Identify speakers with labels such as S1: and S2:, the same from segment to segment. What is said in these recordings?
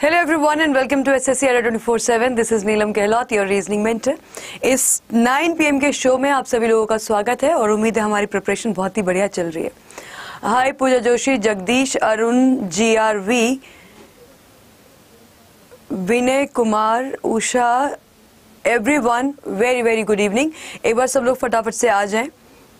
S1: Hello everyone and welcome to SSC Adda 24/7. This is Neelam Gehlot, your reasoning mentor. इस 9 PM के show में आप सभी लोगों का स्वागत है और उम्मीद है हमारी प्रिपरेशन बहुत ही बढ़िया चल रही है. Hi Pooja Joshi, Jagdish, Arun, GRV, Vinay Kumar, Usha, everyone, very very good evening. एक बार सब लोग फटाफट से आ जाएं.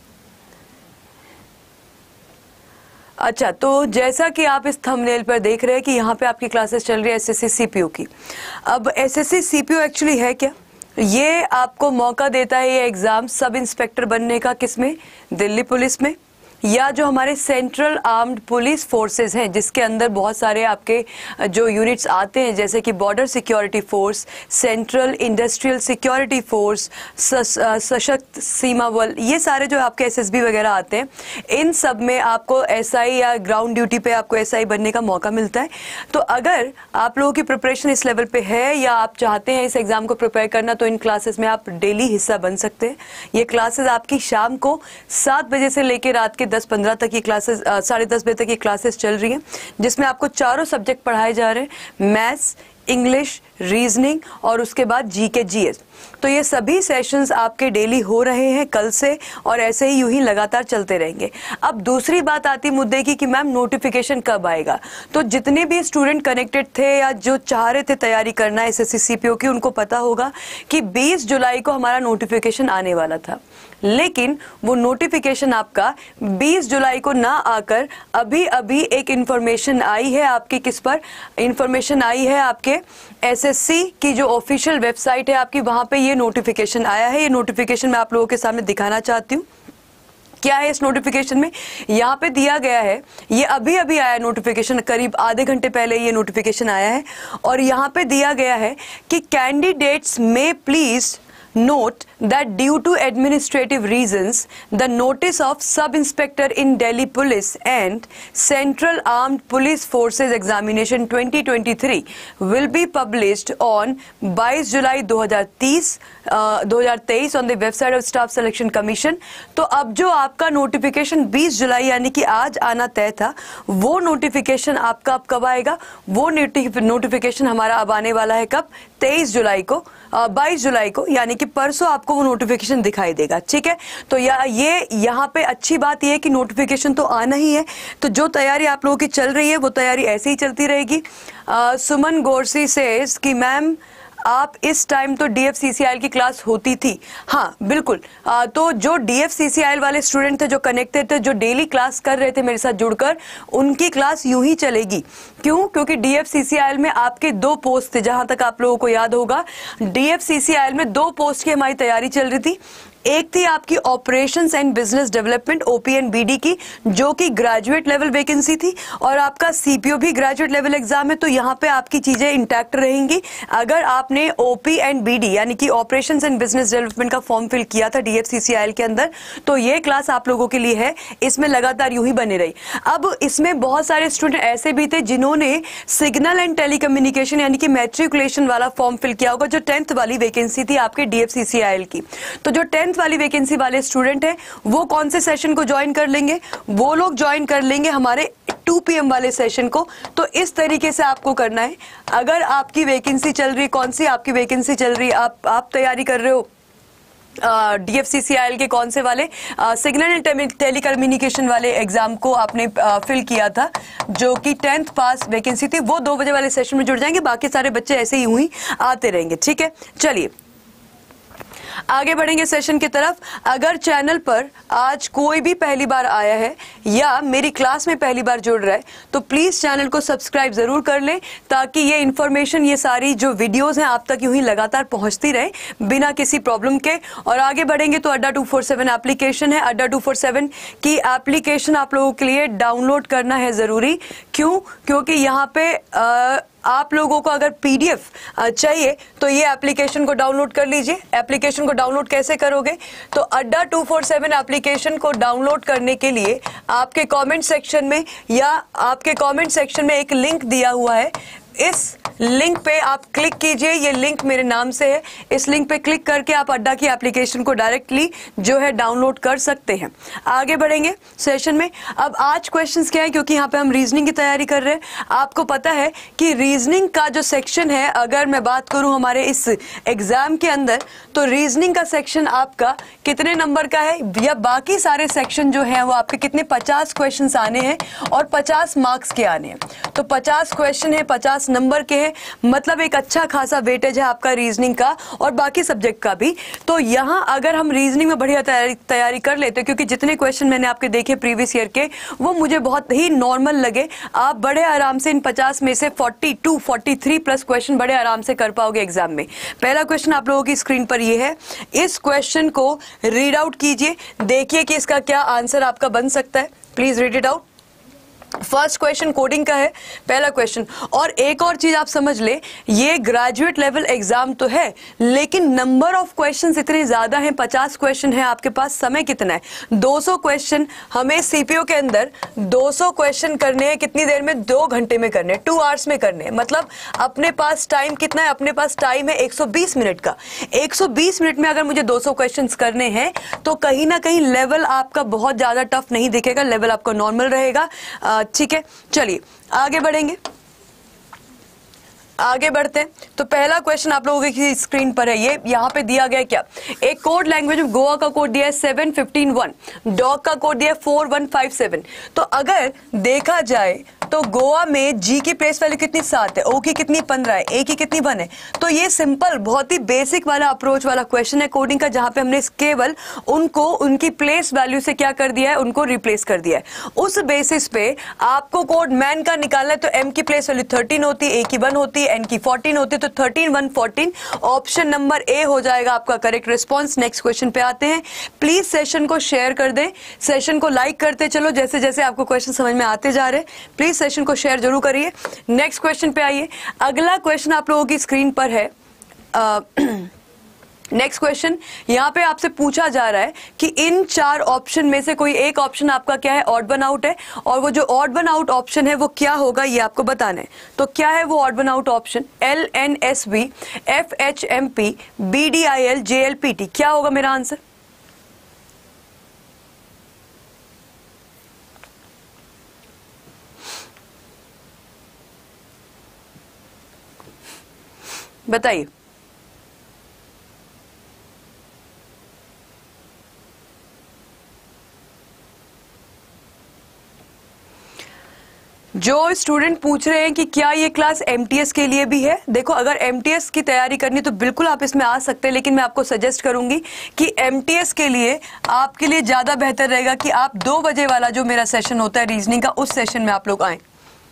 S1: अच्छा, तो जैसा कि आप इस थंबनेल पर देख रहे हैं कि यहाँ पे आपकी क्लासेस चल रही है एसएससी सीपीयू की. अब एसएससी सीपीयू एक्चुअली है क्या? ये आपको मौका देता है ये एग्जाम सब इंस्पेक्टर बनने का. किसमें? दिल्ली पुलिस में, या जो हमारे सेंट्रल आर्म्ड पुलिस फोर्सेस हैं जिसके अंदर बहुत सारे आपके जो यूनिट्स आते हैं, जैसे कि border security force, central industrial security force, सशक्त सीमा बल, ये सारे जो आपके एसएसबी वगैरह आते हैं, इन सब में आपको एसआई या ग्राउंड ड्यूटी पे आपको एसआई बनने का मौका मिलता है. तो अगर आप लोगों की प्रिपरेशन इस लेवल पे है या आप चाहते हैं इस एग्जाम को प्रिपेयर करना, तो इन क्लासेस में आप डेली हिस्सा बन सकते हैं. ये क्लासेस आपकी शाम को 7 बजे से लेकर रात के 10-15 तक ये क्लासेस, 10:30 बजे तक ये क्लासेस चल रही हैं, जिसमें आपको चारों सब्जेक्ट पढ़ाए जा रहे हैं: मैथ्स, इंग्लिश, रीजनिंग और उसके बाद जीके जीएस. तो ये सभी सेशंस आपके डेली हो रहे हैं कल से, और ऐसे ही यूं ही लगातार चलते रहेंगे. अब दूसरी बात आती मुद्दे की कि मैम नोटिफिकेशन कब आएगा. तो जितने भी स्टूडेंट कनेक्टेड थे या जो चाह रहे थे तैयारी करना एसएससी सीपीयू की, उनको पता होगा कि 20 जुलाई को हमारा नोटिफिकेशन आने वाला था. लेकिन वो नोटिफिकेशन आपका 20 जुलाई को ना आकर अभी अभी एक इंफॉर्मेशन आई है आपकी. किस पर इंफॉर्मेशन आई है? आपके एसएससी की जो ऑफिशियल वेबसाइट है आपकी, वहां पे ये नोटिफिकेशन आया है. ये नोटिफिकेशन मैं आप लोगों के सामने दिखाना चाहती हूँ. क्या है इस नोटिफिकेशन में? यहाँ पे दिया गया है, ये अभी अभी आया नोटिफिकेशन, करीब आधे घंटे पहले ये नोटिफिकेशन आया है, और यहाँ पे दिया गया है कि कैंडिडेट्स में please note that due to administrative reasons the notice of sub inspector in Delhi Police and Central Armed Police Forces examination 2023 will be published on 22 July 2023 on the website of Staff Selection Commission. तो अब जो आपका notification 20 जुलाई यानी कि आज आना तय था, वो नोटिफिकेशन आपका अब कब आएगा? वो नोटिफिकेशन हमारा अब आने वाला है कब? 22 जुलाई को, यानी कि परसों आपको वो नोटिफिकेशन दिखाई देगा. ठीक है, तो ये यहाँ पे अच्छी बात ये है कि नोटिफिकेशन तो आना ही है. तो जो तैयारी आप लोगों की चल रही है वो तैयारी ऐसे ही चलती रहेगी. सुमन गोरसी सेज कि मैम आप इस टाइम तो DFCCIL की क्लास होती थी. हाँ बिल्कुल. तो जो DFCCIL वाले स्टूडेंट थे जो कनेक्टेड थे, जो डेली क्लास कर रहे थे मेरे साथ जुड़कर, उनकी क्लास यूं ही चलेगी. क्यों? क्योंकि DFCCIL में आपके 2 पोस्ट थे. जहां तक आप लोगों को याद होगा, DFCCIL में 2 पोस्ट की हमारी तैयारी चल रही थी. एक थी आपकी operations and business development OPNBD की, जो कि ग्रेजुएट लेवल वैकेंसी थी, और आपका सीपीयू भी ग्रेजुएट लेवल एग्जाम है. तो यहाँ पे आपकी चीजें इंटैक्ट रहेंगी. अगर आपने OPNBD यानी कि ऑपरेशंस एंड बिजनेस डेवलपमेंट का फॉर्म फिल किया था DFCCIL के अंदर, तो ये क्लास आप लोगों के लिए है. इसमें लगातार यूं ही बने रही. अब इसमें बहुत सारे स्टूडेंट ऐसे भी थे जिन्होंने सिग्नल एंड टेलीकम्युनिकेशन यानी कि मैट्रिकुलेशन वाला फॉर्म फिल किया होगा, जो 10th वाली वैकेंसी थी आपके DFCCIL की. तो जो 10th वाली वैकेंसी वाले स्टूडेंट हैं, वो कौन से सेशन को ज्वाइन कर लेंगे? वो लोग ज्वाइन कर लेंगे हमारे 2 PM वाले सेशन को. तो इस तरीके से आपको करना है. अगर आपकी वैकेंसी चल रही, कौन सी आपकी वैकेंसी चल रही, आप तैयारी कर रहे हो DFCCIL के कौन से वाले सिग्नल एंड टेलीकम्युनिकेशन वाले एग्जाम को आपने फिल किया था, जो कि 10th पास वैकेंसी थी, वो 2 बजे वाले सेशन में जुड़ जाएंगे. बाकी सारे बच्चे ऐसे ही हुई आते रहेंगे. ठीक है, चलिए आगे बढ़ेंगे सेशन की तरफ. अगर चैनल पर आज कोई भी पहली बार आया है या मेरी क्लास में पहली बार जुड़ रहा है, तो प्लीज चैनल को सब्सक्राइब जरूर कर लें, ताकि ये इन्फॉर्मेशन, ये सारी जो वीडियोस हैं आप तक यूं ही लगातार पहुंचती रहे बिना किसी प्रॉब्लम के. और आगे बढ़ेंगे तो अड्डा 247 एप्लीकेशन है. अड्डा 247 की एप्लीकेशन आप लोगों के लिए डाउनलोड करना है जरूरी. क्यों? क्योंकि यहाँ पे आप लोगों को अगर PDF चाहिए तो ये एप्लीकेशन को डाउनलोड कर लीजिए. एप्लीकेशन को डाउनलोड कैसे करोगे? तो अड्डा 247 एप्लीकेशन को डाउनलोड करने के लिए आपके कमेंट सेक्शन में एक लिंक दिया हुआ है. इस लिंक पे आप क्लिक कीजिए, ये लिंक मेरे नाम से है, इस लिंक पे क्लिक करके आप अड्डा की एप्लीकेशन को डायरेक्टली जो है डाउनलोड कर सकते हैं। आगे बढ़ेंगे सेशन में। अब आज क्वेश्चंस क्या है, क्योंकि यहाँ पे हम रीजनिंग की तैयारी कर रहे हैं। आपको पता है कि रीजनिंग का जो सेक्शन है, अगर मैं बात करूं हमारे इस एग्जाम के अंदर, तो रीजनिंग का सेक्शन आपका कितने नंबर का है, या बाकी सारे सेक्शन जो है वो आपके कितने 50 क्वेश्चन आने हैं और 50 मार्क्स के आने हैं। तो 50 क्वेश्चन है, 50 नंबर के हैं, मतलब एक अच्छा खासा वेटेज है आपका रीजनिंग का और बाकी सब्जेक्ट का भी। तो यहां अगर हम रीजनिंग में बढ़िया तैयारी कर लेते हैं, क्योंकि जितने क्वेश्चन मैंने आपके देखे प्रीवियस ईयर के, वो मुझे बहुत ही नॉर्मल लगे। आप बड़े आराम से इन 50 में से 42 43 प्लस क्वेश्चन बड़े आराम से कर पाओगे एग्जाम में। पहला क्वेश्चन आप लोगों की स्क्रीन पर ये है, इस क्वेश्चन को रीड आउट कीजिए, देखिए कि इसका क्या आंसर आपका बन सकता है। Please read it out. First question coding का है, पहला क्वेश्चन। और एक और चीज आप समझ ले, ये ग्रेजुएट लेवल एग्जाम तो है, लेकिन नंबर ऑफ क्वेश्चंस इतने ज्यादा हैं, 50 क्वेश्चन है आपके पास। समय कितना है, 200 क्वेश्चन हमें सीपीओ के अंदर 200 क्वेश्चन करने हैं। कितनी देर में, 2 घंटे में करने, 2 आवर्स में करने। मतलब अपने पास टाइम कितना है, अपने पास टाइम है 120 मिनट का। 120 मिनट में अगर मुझे 200 क्वेश्चन करने हैं, तो कहीं ना कहीं लेवल आपका बहुत ज्यादा टफ नहीं दिखेगा, लेवल आपका नॉर्मल रहेगा। ठीक है, चलिए आगे बढ़ेंगे। आगे बढ़ते हैं तो पहला क्वेश्चन आप लोगों की स्क्रीन पर है, ये यहाँ पे दिया गया क्या, एक कोड लैंग्वेज में गोवा का कोड दिया है 715.1, डॉग का कोड दिया है 4157। तो अगर देखा जाए तो गोवा में जी की प्लेस वैल्यू कितनी 7 है, ओ की कितनी 15 है, ए की कितनी 1 है। तो ये सिंपल बहुत ही बेसिक वाला अप्रोच वाला क्वेश्चन है कोडिंग का, जहां पे हमने केवल उनको उनकी प्लेस वैल्यू से क्या कर दिया है, उनको रिप्लेस कर दिया है। उस बेसिस पे आपको कोड मैन का निकालना है, तो एम की प्लेस वैल्यू 13 होती है, ए की 1 होती है, एन की 14 होती है, तो 13 1 14 ऑप्शन नंबर ए हो जाएगा आपका करेक्ट रिस्पॉन्स। नेक्स्ट क्वेश्चन पे आते हैं। प्लीज सेशन को शेयर कर दें, सेशन को लाइक करते चलो जैसे जैसे आपको क्वेश्चन समझ में आते जा रहे हैं। प्लीज सेशन को शेयर जरूर करिए। नेक्स्ट क्वेश्चन पे आइए। अगला क्वेश्चन आप लोगों की स्क्रीन पर है। नेक्स्ट क्वेश्चन यहाँ पे आपसे पूछा जा रहा है कि इन 4 ऑप्शन में से कोई एक ऑप्शन आपका क्या है, ऑड वन आउट है, और वो जो ऑड वन आउट ऑप्शन है वो क्या होगा ये आपको बताना है। तो क्या है वो odd one out option, LNSB, FHMP, BDIL, JLPT, क्या होगा मेरा आंसर? बताइए। जो स्टूडेंट पूछ रहे हैं कि क्या ये क्लास MTS के लिए भी है, देखो अगर MTS की तैयारी करनी तो बिल्कुल आप इसमें आ सकते हैं, लेकिन मैं आपको सजेस्ट करूंगी कि MTS के लिए आपके लिए ज्यादा बेहतर रहेगा कि आप 2 बजे वाला जो मेरा सेशन होता है रीजनिंग का, उस सेशन में आप लोग आए।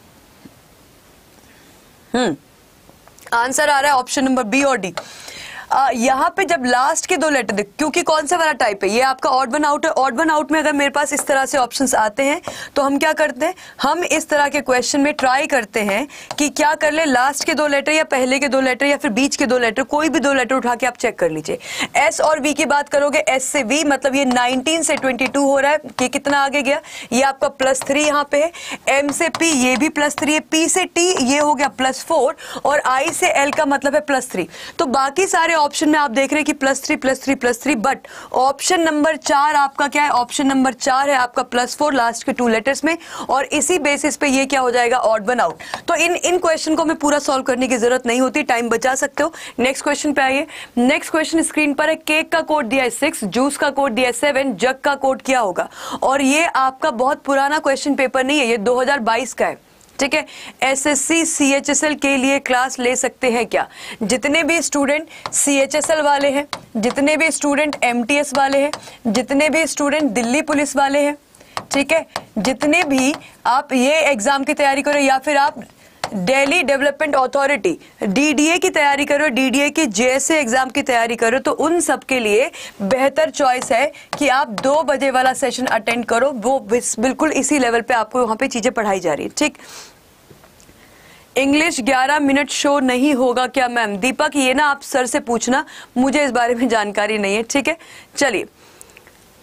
S1: आंसर आ रहा है ऑप्शन नंबर बी और डी। यहाँ पे जब लास्ट के 2 लेटर देख, क्योंकि कौन सा वाला टाइप है ये आपका ऑड वन आउट है। ऑड वन आउट में अगर मेरे पास इस तरह से ऑप्शंस आते हैं तो हम क्या करते हैं, हम इस तरह के क्वेश्चन में ट्राई करते हैं कि क्या कर ले, लास्ट के 2 लेटर या पहले के 2 लेटर या फिर बीच के 2 लेटर, कोई भी 2 लेटर उठा के आप चेक कर लीजिए। एस और वी की बात करोगे, एस से वी मतलब ये 19 से 22 हो रहा है, कि कितना आगे गया, ये आपका +3 यहाँ पे है। एम से पी ये भी +3 है, पी से टी ये हो गया +4, और आई से एल का मतलब है +3। तो बाकी सारे ऑप्शन में आप देख रहे हैं कि +3 +3 +3, बट ऑप्शन नंबर 4 आपका क्या है, ऑप्शन नंबर 4 है आपका +4 लास्ट के 2 लेटर्स में, और इसी बेसिस पे ये क्या हो जाएगा, ऑड वन आउट। तो इन क्वेश्चन को हमें पूरा सॉल्व करने की जरूरत नहीं होती, टाइम बचा सकते हो। नेक्स्ट क्वेश्चन पे आइए। नेक्स्ट क्वेश्चन स्क्रीन पर है, केक का कोड दिया है 6, जूस का कोड दिया है 7, जग का कोड क्या होगा। और ये आपका बहुत पुराना क्वेश्चन पेपर नहीं है, ये 2022 का है, ठीक है। SSC CHSL के लिए क्लास ले सकते हैं क्या, जितने भी स्टूडेंट CHSL वाले हैं, जितने भी स्टूडेंट MTS वाले हैं, जितने भी स्टूडेंट दिल्ली पुलिस वाले हैं, ठीक है, जितने भी आप ये एग्जाम की तैयारी करो या फिर आप दिल्ली डेवलपमेंट अथॉरिटी DDA की तैयारी करो, DDA की JSA एग्जाम की तैयारी करो, तो उन सब के लिए बेहतर चॉइस है कि आप 2 बजे वाला सेशन अटेंड करो। वो बिल्कुल इसी लेवल पे आपको वहां पे चीजें पढ़ाई जा रही है, ठीक। इंग्लिश 11 मिनट शो नहीं होगा क्या मैम? दीपक ये ना आप सर से पूछना, मुझे इस बारे में जानकारी नहीं है, ठीक है। चलिए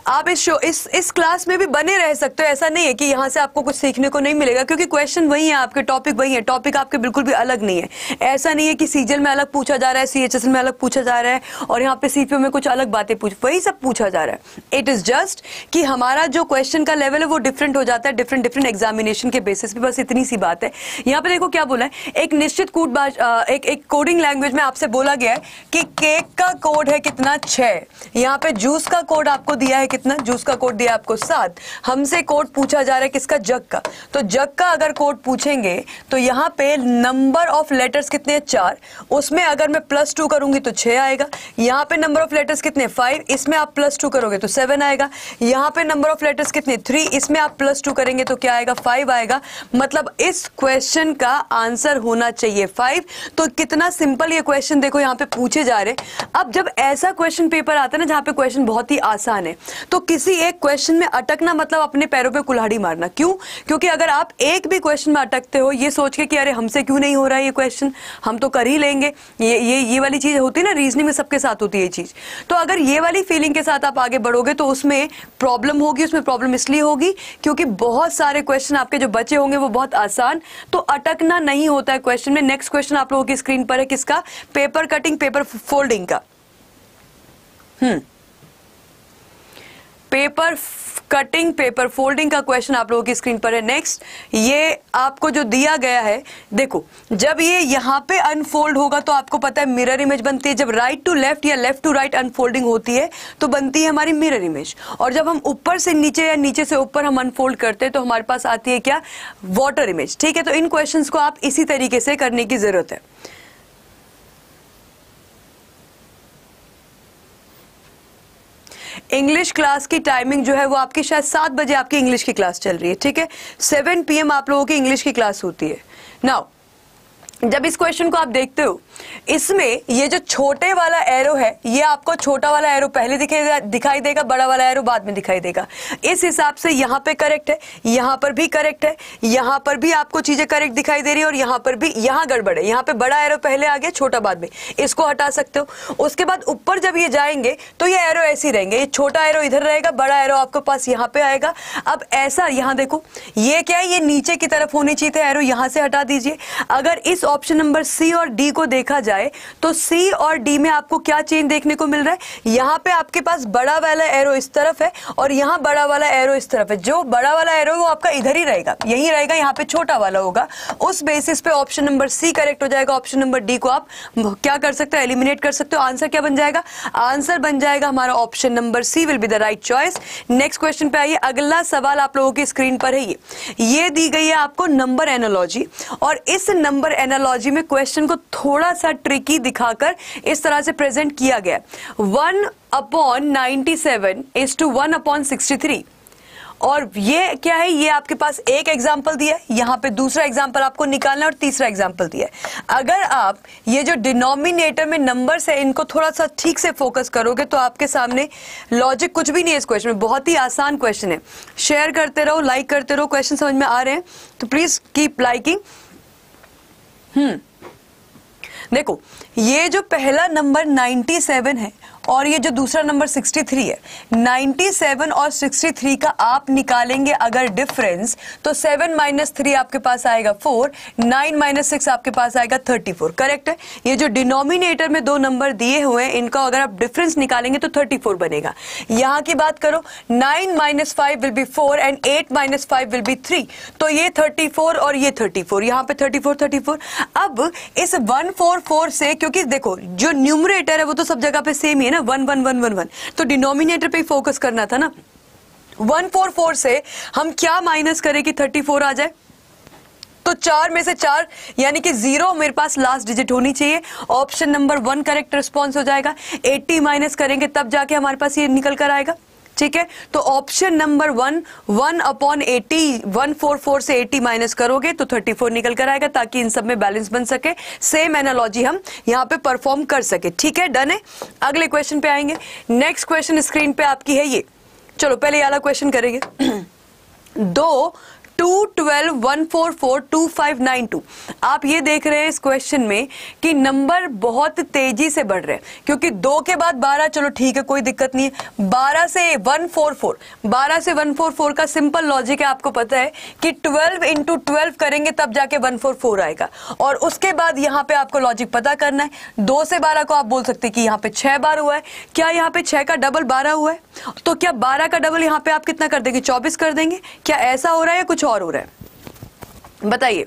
S1: आप इस क्लास में भी बने रह सकते हो, ऐसा नहीं है कि यहाँ से आपको कुछ सीखने को नहीं मिलेगा, क्योंकि क्वेश्चन वही है, आपके टॉपिक वही है, टॉपिक आपके बिल्कुल भी अलग नहीं है। ऐसा नहीं है कि सीजीएल में अलग पूछा जा रहा है, सीएचएसएल में अलग पूछा जा रहा है और यहाँ पे सीपीओ में कुछ अलग बातें वही सब पूछा जा रहा है। इट इज जस्ट कि हमारा जो क्वेश्चन का लेवल है वो डिफरेंट हो जाता है डिफरेंट एग्जामिनेशन के बेसिस पे, बस इतनी सी बात है। यहाँ पे देखो क्या बोला है, एक निश्चित एक कोडिंग लैंग्वेज में आपसे बोला गया है कि केक का कोड है कितना 6, यहाँ पे जूस का कोड आपको दिया है कितना, जूस का कोड दिया आपको 7। हमसे कोड पूछा जा रहा है किसका, जग का। तो जग का अगर कोड पूछेंगे तो यहाँ पे नंबर ऑफ लेटर्स कितने हैं 4, उसमें अगर मैं +2 करूंगी तो 6 आएगा। यहाँ पे नंबर ऑफ लेटर्स कितने 5, इसमें आप +2 करोगे तो 7 आएगा। यहाँ पे नंबर ऑफ लेटर्स कितने 3, इसमें आप +2 करेंगे तो क्या आएगा 5 आएगा। मतलब इस क्वेश्चन का आंसर होना चाहिए 5। तो कितना सिंपल ये क्वेश्चन देखो यहाँ पे पूछे जा रहे हैं। अब जब ऐसा क्वेश्चन पेपर आता है ना जहाँ पे क्वेश्चन बहुत ही आसान है, तो किसी एक क्वेश्चन में अटकना मतलब अपने पैरों पे कुल्हाड़ी मारना। क्यों? क्योंकि अगर आप एक भी क्वेश्चन में अटकते हो ये सोच के कि अरे हमसे क्यों नहीं हो रहा है ये क्वेश्चन, हम तो कर ही लेंगे, ये वाली चीज होती है ना, रीजनिंग में सबके साथ होती है ये चीज। तो अगर ये वाली फीलिंग के साथ आप आगे बढ़ोगे तो उसमें प्रॉब्लम होगी। उसमें प्रॉब्लम इसलिए होगी क्योंकि बहुत सारे क्वेश्चन आपके जो बचे होंगे वो बहुत आसान, तो अटकना नहीं होता है क्वेश्चन में। नेक्स्ट क्वेश्चन आप लोगों की स्क्रीन पर है किसका, पेपर कटिंग पेपर फोल्डिंग का। पेपर कटिंग पेपर फोल्डिंग का क्वेश्चन आप लोगों की स्क्रीन पर है। नेक्स्ट, ये आपको जो दिया गया है, देखो जब ये यहाँ पे अनफोल्ड होगा तो आपको पता है मिरर इमेज बनती है। जब राइट टू लेफ्ट या लेफ्ट टू राइट अनफोल्डिंग होती है तो बनती है हमारी मिरर इमेज। और जब हम ऊपर से नीचे या नीचे से ऊपर हम अनफोल्ड करते हैं तो हमारे पास आती है क्या, वाटर इमेज। ठीक है, तो इन क्वेश्चंस को आप इसी तरीके से करने की जरूरत है। इंग्लिश क्लास की टाइमिंग जो है वो आपकी शायद 7 बजे आपकी इंग्लिश की क्लास चल रही है। ठीक है, 7 PM आप लोगों की इंग्लिश की क्लास होती है। नाउ जब इस क्वेश्चन को आप देखते हो, इसमें ये जो छोटे वाला एरो है ये आपको छोटा वाला एरो पहले दिखाई देगा, बड़ा वाला एरो बाद में दिखाई देगा। इस हिसाब से यहाँ पे करेक्ट है, यहाँ पर भी करेक्ट है, यहाँ पर भी आपको चीजें करेक्ट दिखाई दे रही है और यहाँ पर भी, यहाँ गड़बड़ है, यहाँ पे बड़ा एरो पहले आ गया छोटा बाद में, इसको हटा सकते हो। उसके बाद ऊपर जब ये जाएंगे तो ये एरो ऐसे ही रहेंगे, ये छोटा एरो इधर रहेगा, बड़ा एरो आपके पास यहाँ पे आएगा। अब ऐसा यहाँ देखो, ये क्या है, ये नीचे की तरफ होनी चाहिए था, एरो यहाँ से हटा दीजिए। अगर इस ऑप्शन नंबर सी और डी को देखा जाए तो सी और डी में आपको क्या चेंज देखने को मिल रहा है, यहाँ पे आपके पास बड़ा वाला एरो इस तरफ है और यहाँ बड़ा वाला एरो इस तरफ है। जो बड़ा वाला एरो वो आपका इधर ही रहेगा, यही रहेगा, यहाँ पे छोटा वाला होगा। उस बेसिस पे ऑप्शन नंबर सी करेक्ट हो जाएगा। ऑप्शन नंबर डी को आप क्या कर सकते हो, एलिमिनेट कर सकते हो। आंसर क्या बन जाएगा, आंसर बन जाएगा हमारा option number C will be the right choice. Next question पे आइए। अगला सवाल आप लोगों की स्क्रीन पर है, ये दी गई है आपको नंबर एनालॉजी, और इस नंबर एनालॉजी में क्वेश्चन को थोड़ा सा ट्रिकी दिखाकर इस तरह से प्रेजेंट किया गया। 1/97 is to 1/63। और ये क्या है, ये आपके पास एक एग्जाम्पल दिया है, यहाँ पे दूसरा एग्जाम्पल आपको निकालना है और तीसरा एग्जाम्पल दिया है। अगर आप ये जो डिनोमिनेटर में नंबर्स है इनको थोड़ा सा ठीक से फोकस करोगे तो आपके सामने लॉजिक कुछ भी नहीं है इस क्वेश्चन में। बहुत ही आसान क्वेश्चन है। शेयर करते रहो, लाइक करते रहो। क्वेश्चन समझ में आ रहे हैं तो प्लीज कीप लाइकिंग। देखो ये जो पहला नंबर 97 है और ये जो दूसरा नंबर 63 है, 97 और 63 का आप निकालेंगे अगर डिफरेंस तो 7 - 3 आपके पास आएगा 4, 9 - 6 आपके पास आएगा 34। करेक्ट है। ये जो डिनोमिनेटर में दो नंबर दिए हुए हैं इनका अगर आप डिफरेंस निकालेंगे तो 34 बनेगा। यहाँ की बात करो, 9 - 5 will be 4 and 8 - 5 will be 3, तो ये 34 और ये 34, यहाँ पे 34। अब इस 144 से, क्योंकि देखो जो न्यूमरेटर है वो तो सब जगह पे सेम ही है ना, 1 1 1 1 1, तो डिनोमिनेटर पे ही फोकस करना था ना। 144 से हम क्या माइनस करें कि 34 आ जाए, तो 4 में से 4 यानी कि 0 मेरे पास लास्ट डिजिट होनी चाहिए। ऑप्शन नंबर 1 करेक्ट रिस्पॉन्स हो जाएगा। 80 माइनस करेंगे तब जाके हमारे पास ये निकल कर आएगा। ठीक है, तो ऑप्शन नंबर 1 1/80, 144 से 80 माइनस करोगे तो 34 निकल कर आएगा, ताकि इन सब में बैलेंस बन सके, सेम एनालॉजी हम यहाँ पे परफॉर्म कर सके। ठीक है, डन है। अगले क्वेश्चन पे आएंगे। नेक्स्ट क्वेश्चन स्क्रीन पे आपकी है ये। चलो पहले ये वाला क्वेश्चन करेंगे। दो 212 144 2592। आप ये देख रहे हैं इस क्वेश्चन में कि नंबर बहुत तेजी से बढ़ रहे हैं, क्योंकि 2 के बाद 12, चलो ठीक है कोई दिक्कत नहीं है, 12 से 144, 12 से 144 का सिंपल लॉजिक है, आपको पता है कि 12 इंटू 12 करेंगे तब जाके 144 आएगा। और उसके बाद यहाँ पे आपको लॉजिक पता करना है। 2 से 12 को आप बोल सकते हैं कि यहाँ पे 6 बार हुआ है, क्या यहाँ पे 6 का डबल 12 हुआ है, तो क्या 12 का डबल यहाँ पे आप कितना कर देंगे, 24 कर देंगे। क्या ऐसा हो रहा है या कुछ और हो रहा है, बताइए।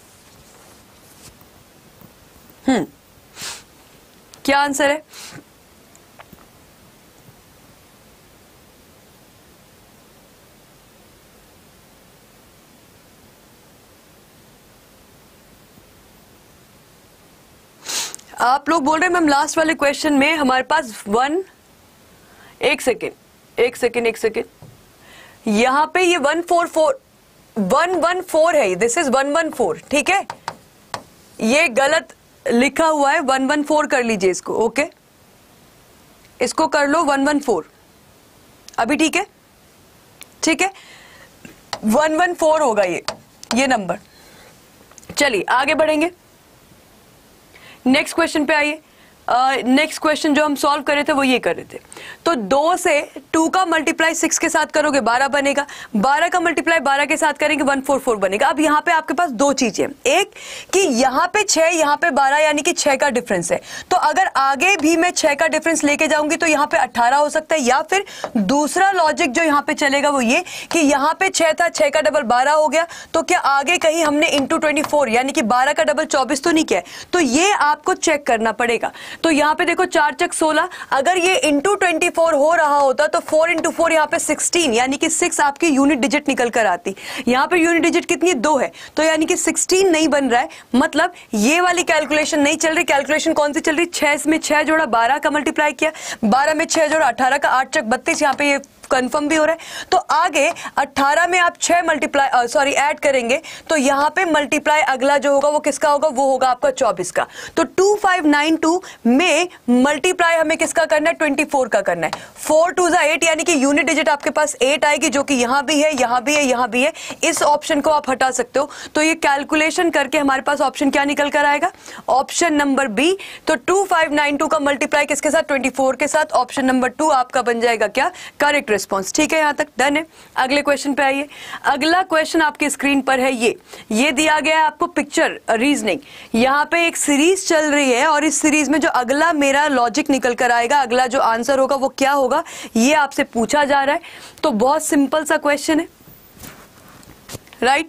S1: क्या आंसर है? आप लोग बोल रहे हैं मैम लास्ट वाले क्वेश्चन में हमारे पास एक सेकेंड यहां पे ये 114 है, दिस इज 114, ठीक है, ये गलत लिखा हुआ है, 114 कर लीजिए इसको, ओके, इसको कर लो 114 अभी, ठीक है, ठीक है, 114 होगा ये नंबर। चलिए आगे बढ़ेंगे, नेक्स्ट क्वेश्चन पे आइए। नेक्स्ट क्वेश्चन जो हम सॉल्व कर रहे थे वो ये कर रहे थे, तो 2 से 2 का मल्टीप्लाई 6 के साथ करोगे 12 बनेगा, 12 का मल्टीप्लाई 12 के साथ करेंगे 144 बनेगा। अब यहाँ पे आपके पास 2 चीजें, एक कि यहाँ पे 6 यहाँ पे 12 यानी कि 6 का डिफरेंस है, तो अगर आगे भी मैं 6 का डिफरेंस लेके जाऊंगी तो यहाँ पे 18 हो सकता है, या फिर दूसरा लॉजिक जो यहाँ पे चलेगा वो ये कि यहाँ पे 6 था, 6 का डबल 12 हो गया, तो क्या आगे कहीं हमने इंटू 24 यानी कि 12 का डबल 24 तो नहीं किया है, तो ये आपको चेक करना पड़ेगा। तो यहाँ पे देखो 4 चक 16, अगर ये इंटू 24 हो रहा होता तो 4 इंटू 4 यहाँ पे 16 यानी कि 6 आपकी यूनिट डिजिट निकल कर आती। यहाँ पे यूनिट डिजिट कितनी है, 2 है, तो यानी कि 16 नहीं बन रहा है, मतलब ये वाली कैलकुलेशन नहीं चल रही। कैलकुलेशन कौन सी चल रही, 6 में 6 जोड़ा 12 का मल्टीप्लाई किया, 12 में 6 जोड़ा 18 का, 8 चक 32, यहाँ पे ये कंफर्म भी हो रहा है। तो आगे 18 में आप 6 मल्टीप्लाई ऐड करेंगे तो यहाँ पे मल्टीप्लाई अगला जो होगा वो किसका होगा, वो होगा आपका 24 का। तो 2592 में मल्टीप्लाई हमें किसका करना है, 24 का करना है। 4 2 8 यानी कि यूनिट डिजिट आपके पास 8 आएगी, जो कि यहां भी है, यहां भी है, यहां भी है। इस ऑप्शन को आप हटा सकते हो, तो ये कैलकुलेशन करके हमारे पास ऑप्शन क्या निकल कर आएगा, ऑप्शन नंबर बी। तो 2592 का मल्टीप्लाई किसके साथ, 24 के साथ, ऑप्शन नंबर 2 आपका बन जाएगा क्या, करेक्ट रिस्पॉन्स। ठीक है, यहां तक डन है। अगले क्वेश्चन पे आइए। अगला क्वेश्चन आपकी स्क्रीन पर है, ये दिया गया है आपको पिक्चर रीजनिंग। यहां पे एक सीरीज चल रही है और इस सीरीज में जो अगला मेरा लॉजिक निकल कर आएगा, अगला जो आंसर होगा वो क्या होगा, ये आपसे पूछा जा रहा है। तो बहुत सिंपल सा क्वेश्चन है, राइट।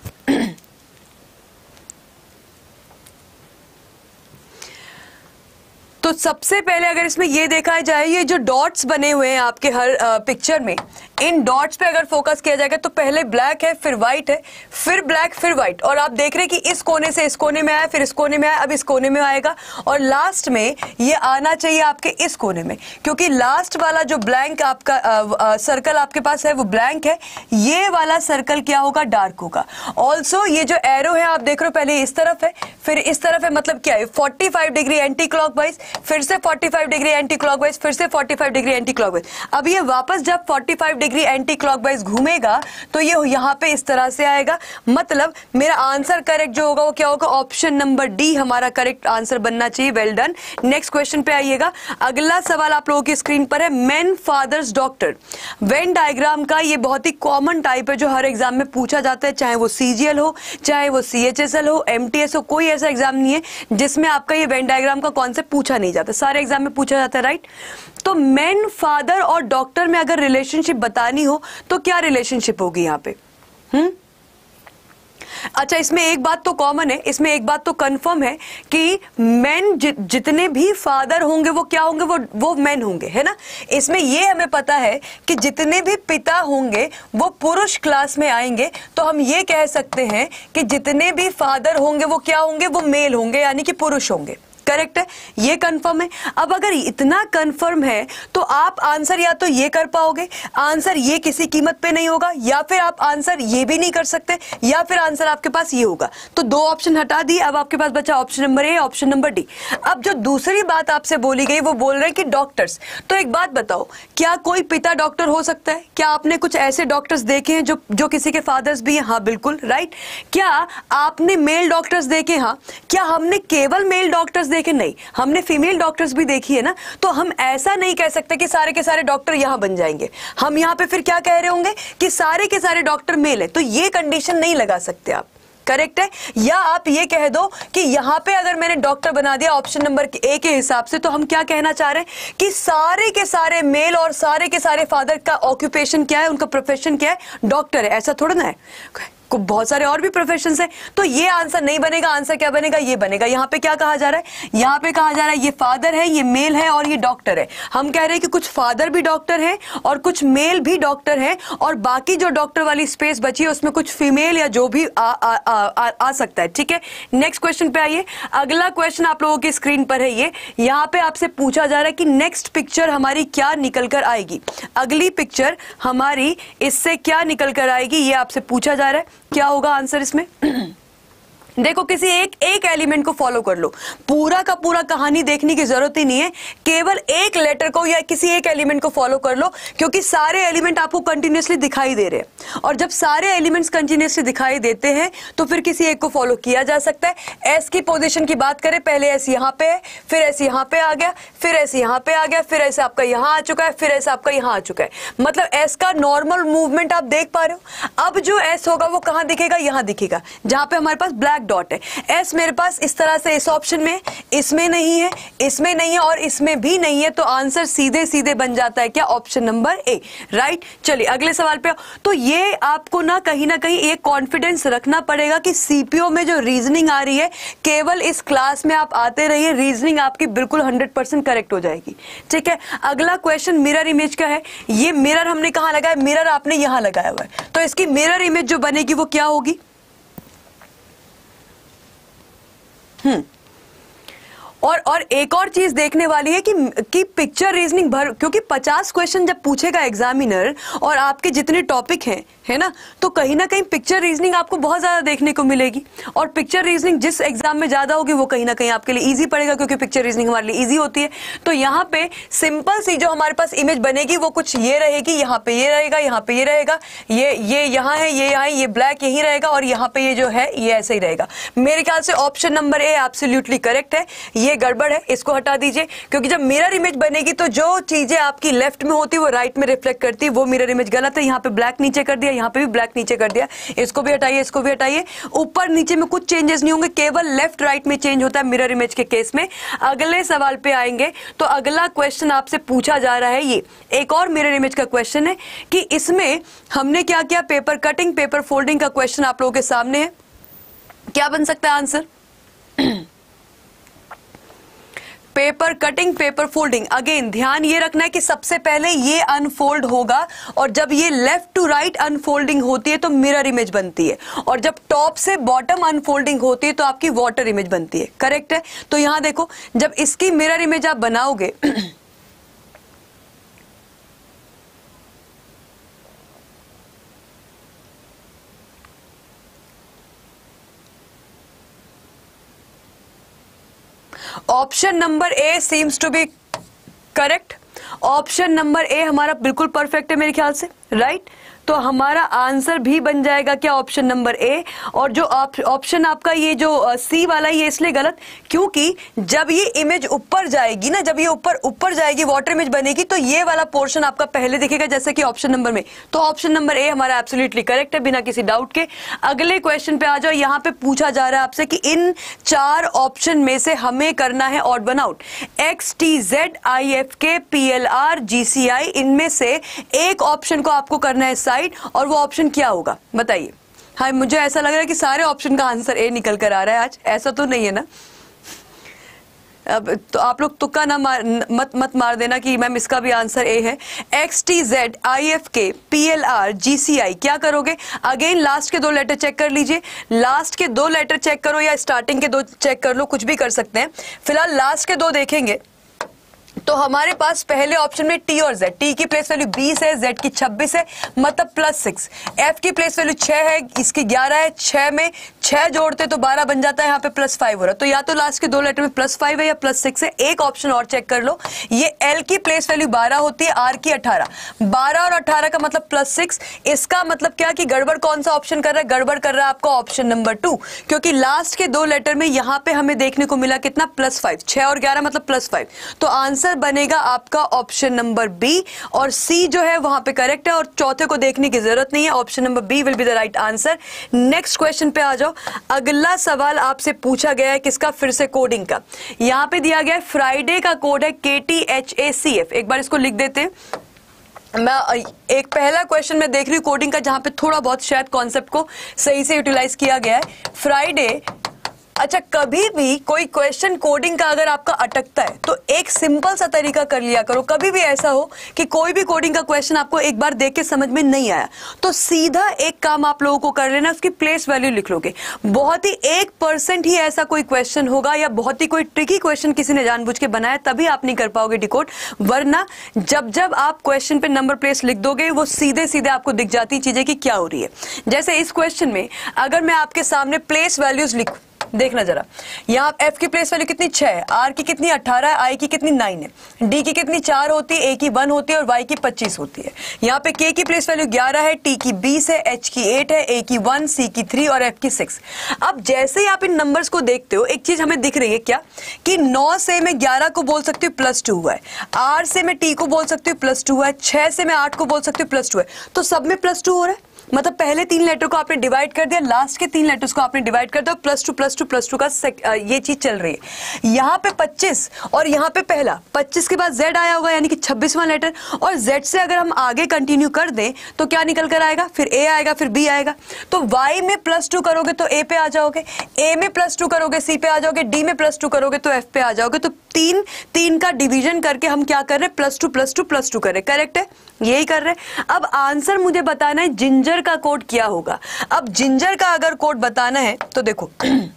S1: तो सबसे पहले अगर इसमें ये देखा जाए, ये जो डॉट्स बने हुए हैं आपके हर पिक्चर में, इन डॉट्स पे अगर फोकस किया जाएगा तो पहले ब्लैक है, फिर व्हाइट है, फिर ब्लैक, फिर व्हाइट, और आप देख रहे हैं कि इस कोने से इस कोने में आया, फिर इस कोने में आया, अब इस कोने में आएगा, और लास्ट में ये आना चाहिए आपके इस कोने में, क्योंकि लास्ट वाला जो ब्लैंक आपका सर्कल आपके पास है वो ब्लैंक है, ये वाला सर्कल क्या होगा, डार्क होगा। ऑल्सो ये जो एरो है आप देख रहे हो, पहले इस तरफ है, फिर इस तरफ है, मतलब क्या है, 45 डिग्री एंटी क्लॉकवाइज, फिर से 45 डिग्री एंटी क्लॉकवाइज, फिर से 45 डिग्री एंटी क्लॉकवाइज। अब ये वापस जब 45 डिग्री एंटी क्लॉकवाइज घूमेगा तो ये यहाँ पे इस तरह से आएगा, मतलब मेरा आंसर करेक्ट जो होगा वो क्या होगा, ऑप्शन नंबर डी हमारा करेक्ट आंसर बनना चाहिए। Well done. नेक्स्ट क्वेश्चन पे आइएगा। अगला सवाल आप लोगों की स्क्रीन पर है, man fathers doctor. Venn diagram का ये बहुत ही कॉमन टाइप है जो हर एग्जाम में पूछा जाता है, चाहे वो सीजीएल हो, चाहे वो सीएचएसएल हो, एमटीएस हो, कोई ऐसा एग्जाम नहीं है जिसमें आपका ये वेन डायग्राम का कॉन्सेप्ट पूछा नहीं जाता, सारे एग्जाम में पूछा जाता है, राइट। तो मैन फादर और डॉक्टर में अगर रिलेशनशिप बतानी हो तो क्या रिलेशनशिप होगी यहाँ पे? अच्छा, इसमें एक बात तो कॉमन है, इसमें एक बात तो कंफर्म है कि मैन जितने भी फादर होंगे वो क्या होंगे, वो मैन होंगे, है ना। इसमें ये हमें पता है कि जितने भी पिता होंगे वो पुरुष क्लास में आएंगे, तो हम ये कह सकते हैं कि जितने भी फादर होंगे वो क्या होंगे, वो मेल होंगे, यानी कि पुरुष होंगे। करेक्ट है, ये कंफर्म है। अब अगर इतना कंफर्म है तो आप आंसर या तो ये कर पाओगे, आंसर ये किसी कीमत पे नहीं होगा, या फिर आप आंसर ये भी नहीं कर सकते, या फिर आंसर आपके पास ये होगा। तो दो ऑप्शन हटा दिए, अब आपके पास बचा option number A, option number D. अब जो दूसरी बात आपसे बोली गई वो बोल रहे हैं कि डॉक्टर्स। तो एक बात बताओ, क्या कोई पिता डॉक्टर हो सकता है? क्या आपने कुछ ऐसे डॉक्टर्स देखे हैं जो किसी के फादर्स भी हैं? हाँ बिल्कुल, राइट। क्या आपने मेल डॉक्टर्स देखे? हाँ। क्या हमने केवल मेल डॉक्टर्स देखे? नहीं, हमने फीमेल डॉक्टर्स भी देखी है ना। तो हम ऐसा नहीं कह सकते कि सारे के सारे डॉक्टर यहां बन जाएंगे। हम यहां पे फिर क्या कह रहे होंगे कि सारे के सारे डॉक्टर मेल है, तो ये कंडीशन नहीं लगा सकते आप। करेक्ट है। या आप ये कह दो कि यहां पे अगर मैंने डॉक्टर बना दिया ऑप्शन नंबर ए के हिसाब से, तो हम क्या कहना चाह रहे हैं कि सारे के सारे मेल और सारे के सारे फादर का ऑक्यूपेशन क्या है, उनका प्रोफेशन क्या है, डॉक्टर है। ऐसा थोड़ा ना है, बहुत सारे और भी प्रोफेशंस हैं। तो ये आंसर नहीं बनेगा, आंसर क्या बनेगा? ये बनेगा। यहाँ पे क्या कहा जा रहा है? यहाँ पे कहा जा रहा है ये फादर है, ये मेल है और ये डॉक्टर है। हम कह रहे हैं कि कुछ फादर भी डॉक्टर है और कुछ मेल भी डॉक्टर है, और बाकी जो डॉक्टर वाली स्पेस बची है उसमें कुछ फीमेल या जो भी आ सकता है। ठीक है, नेक्स्ट क्वेश्चन पे आइए। अगला क्वेश्चन आप लोगों की स्क्रीन पर है ये। यहाँ पे आपसे पूछा जा रहा है कि नेक्स्ट पिक्चर हमारी क्या निकल कर आएगी, अगली पिक्चर हमारी इससे क्या निकल कर आएगी, ये आपसे पूछा जा रहा है। क्या होगा आंसर इसमें? देखो, किसी एक एलिमेंट को फॉलो कर लो, पूरा का पूरा कहानी देखने की जरूरत ही नहीं है, केवल एक लेटर को या किसी एक एलिमेंट को फॉलो कर लो, क्योंकि सारे एलिमेंट आपको कंटिन्यूअसली दिखाई दे रहे हैं। और जब सारे एलिमेंट्स कंटिन्यूअसली दिखाई देते हैं तो फिर किसी एक को फॉलो किया जा सकता है। एस की पोजीशन की बात करें, पहले एस यहाँ पे है, फिर एस यहाँ पे आ गया, फिर एस यहाँ पे आ गया, फिर एस आपका यहाँ आ चुका है, फिर एस आपका यहाँ आ चुका है। मतलब एस का नॉर्मल मूवमेंट आप देख पा रहे हो। अब जो एस होगा वो कहाँ दिखेगा? यहाँ दिखेगा, जहां पे हमारे पास ब्लैक डॉट है। एस मेरे पास इस तरह से इस ऑप्शन में, इसमें नहीं है, इसमें नहीं है और इसमें भी नहीं है, तो आंसर सीधे सीधे बन जाता है क्या? Option number A, right. चलिए अगले सवाल पे। तो ये आपको ना कहीं एक कॉन्फिडेंस रखना पड़ेगा कि सीपीओ में जो रीजनिंग आ रही है, केवल इस क्लास में आप आते रहिए, रीजनिंग आपकी बिल्कुल 100% करेक्ट हो जाएगी। ठीक है, अगला क्वेश्चन मिरर इमेज का है। ये मिरर हमने कहां लगाया? मिरर आपने यहां लगाया हुआ है, तो इसकी मिरर इमेज जो बनेगी वो क्या होगी? और एक और चीज देखने वाली है कि पिक्चर रीजनिंग भर, क्योंकि 50 क्वेश्चन जब पूछेगा एग्जामिनर और आपके जितने टॉपिक हैं, है ना, तो कहीं ना कहीं पिक्चर रीजनिंग आपको बहुत ज्यादा देखने को मिलेगी। और पिक्चर रीजनिंग जिस एग्जाम में ज्यादा होगी वो कहीं ना कहीं आपके लिए इजी पड़ेगा, क्योंकि पिक्चर रीजनिंग हमारे लिए इजी होती है। तो यहाँ पे सिंपल सी जो हमारे पास इमेज बनेगी वो कुछ ये रहेगी, यहाँ पे ये रहेगा, यहाँ पे ये रहेगा, ये यहाँ है, ये यहाँ है, ये ब्लैक यही रहेगा, और यहाँ पे ये जो है ये ऐसे ही रहेगा। मेरे ख्याल से option number A absolutely correct है। ये गड़बड़ है, इसको हटा दीजिए, क्योंकि जब मिरर इमेज बनेगी तो जो चीजें आपकी लेफ्ट में होती है वो राइट में रिफ्लेक्ट करती है, वो मिरर इमेज गलत है। यहाँ पे ब्लैक नीचे कर दिया, यहाँ पे भी ब्लैक नीचे कर दिया, इसको भी हटाइए, इसको भी हटाइए। ऊपर नीचे में कुछ चेंजेस नहीं होंगे, केवल लेफ्ट राइट में चेंज होता है मिरर इमेज के केस में। अगले सवाल पे आएंगे तो अगला क्वेश्चन आपसे पूछा जा रहा है, ये एक और मिरर इमेज का क्वेश्चन है कि इसमें हमने क्या किया? पेपर कटिंग, पेपर फोल्डिंग का क्वेश्चन आप लोगों के सामने है। क्या बन सकता है answer? Paper cutting, paper folding. Again ध्यान ये रखना है कि सबसे पहले ये अनफोल्ड होगा, और जब ये लेफ्ट टू राइट अनफोल्डिंग होती है तो मिरर इमेज बनती है, और जब टॉप से बॉटम अनफोल्डिंग होती है तो आपकी वाटर इमेज बनती है। करेक्ट है। तो यहां देखो, जब इसकी मिरर इमेज आप बनाओगे option number A seems to be correct. Option number A हमारा बिल्कुल परफेक्ट है मेरे ख्याल से, राइट। तो हमारा आंसर भी बन जाएगा क्या? Option number A. और जो ऑप्शन आपका ये जो सी वाला ये इसलिए गलत, क्योंकि जब ये इमेज ऊपर जाएगी ना, जब ये ऊपर जाएगी वाटर इमेज बनेगी, तो ये वाला पोर्शन आपका पहले दिखेगा, जैसे कि ऑप्शन नंबर में। तो ऑप्शन नंबर ए हमारा एब्सोल्युटली करेक्ट है, बिना किसी डाउट के। अगले क्वेश्चन पे आ जाओ। यहाँ पे पूछा जा रहा है आपसे कि इन 4 ऑप्शन में से हमें करना है odd one out. X, T, Z, I, F, K, P, L, R, G, C, I, इनमें से एक ऑप्शन को आपको करना है, और वो ऑप्शन क्या होगा बताइए। हाँ, मुझे ऐसा लग रहा है कि सारे ऑप्शन का आंसर ए निकल कर आ रहा है आज, ऐसा तो नहीं है ना? अब तो आप लोग तुक्का ना मत मार देना कि मैम इसका भी आंसर ए है। XTZ IFK PLR GCI क्या करोगे? अगेन लास्ट के 2 लेटर चेक कर लीजिए, लास्ट के 2 लेटर चेक करो या स्टार्टिंग के 2 चेक कर लो, कुछ भी कर सकते हैं। फिलहाल लास्ट के 2 देखेंगे तो हमारे पास पहले ऑप्शन में T और Z, T की प्लेस वैल्यू 20 है, Z की 26 है, मतलब +6। F की प्लेस वैल्यू 6 है, इसकी 11 है, 6 में 6 जोड़ते तो 12 बन जाता है, यहाँ पे +5 हो रहा है। तो या तो लास्ट के 2 लेटर में +5 है या +6 है। एक ऑप्शन और चेक कर लो, ये L की प्लेस वैल्यू 12 होती है, R की 18, 12 और 18 का मतलब +6। इसका मतलब क्या कि गड़बड़ कौन सा ऑप्शन कर रहा है? गड़बड़ कर रहा है आपका ऑप्शन नंबर 2, क्योंकि लास्ट के 2 लेटर में यहाँ पे हमें देखने को मिला कितना? +5, 6 और 11 मतलब +5। तो आंसर बनेगा आपका ऑप्शन नंबर बी, और सी जो है वहां पे करेक्ट है, और चौथे को देखने की जरूरत नहीं है। Option number B will be the right answer. Next question पे आ जाओ। अगला सवाल आपसे पूछा गया है किसका? फिर से कोडिंग का। यहां पे दिया गया है फ्राइडे का कोड है KTHACF। एक बार इसको लिख देते हैं। मैं एक पहला क्वेश्चन में देख रही हूँ कोडिंग का, जहां पे थोड़ा बहुत शायद कॉन्सेप्ट को सही से यूटिलाइज किया गया है। फ्राइडे, अच्छा, कभी भी कोई क्वेश्चन कोडिंग का अगर आपका अटकता है तो एक सिंपल सा तरीका कर लिया करो। कभी भी ऐसा हो कि कोई भी कोडिंग का क्वेश्चन आपको एक बार देख के समझ में नहीं आया तो सीधा एक काम आप लोगों को कर लेना, उसकी प्लेस वैल्यू लिख लोगे। बहुत ही 1% ही ऐसा कोई क्वेश्चन होगा या बहुत ही कोई ट्रिकी क्वेश्चन किसी ने जानबूझ के बनाया तभी आप नहीं कर पाओगे डिकोड, वरना जब जब आप क्वेश्चन पे नंबर प्लेस लिख दोगे वो सीधे सीधे आपको दिख जाती चीजें कि क्या हो रही है। जैसे इस क्वेश्चन में अगर मैं आपके सामने प्लेस वैल्यूज लिखूं, देखना जरा, यहाँ F की प्लेस वैल्यू कितनी? 6 है, R की कितनी? 18 है, I की कितनी? 9 है, D की कितनी? 4 होती है, A की 1 होती है और Y की 25 होती है। यहाँ पे K की प्लेस वैल्यू 11 है, T की 20 है, H की 8 है, A की 1, C की 3 और F की 6। अब जैसे ही आप इन नंबर्स को देखते हो एक चीज हमें दिख रही है क्या, कि 9 से मैं 11 को बोल सकती हूँ +2 हुआ है, R से मैं T को बोल सकती हूँ +2 हुआ है, 6 से मैं 8 को बोल सकती हूँ +2 है। तो सब में +2 हो रहा है, मतलब पहले 3 लेटर को आपने डिवाइड कर दिया, लास्ट के 3 लेटर्स को आपने डिवाइड कर दिया, +2 का ये चीज चल रही है। यहाँ पे 25 और यहाँ पे पहला 25 के बाद Z आया होगा, यानी कि 26वां लेटर, और Z से अगर हम आगे कंटिन्यू कर दें तो क्या निकल कर आएगा? फिर A आएगा, फिर B आएगा। तो Y में +2 करोगे तो A पे आ जाओगे, A में +2 करोगे C पे आ जाओगे, D में +2 करोगे तो F पे आ जाओगे। तो 3 का डिवीजन करके हम क्या कर रहे हैं? +2 कर रहे हैं। करेक्ट है, यही कर रहे हैं। अब आंसर मुझे बताना है जिंजर का कोड क्या होगा। अब जिंजर का अगर कोड बताना है तो देखो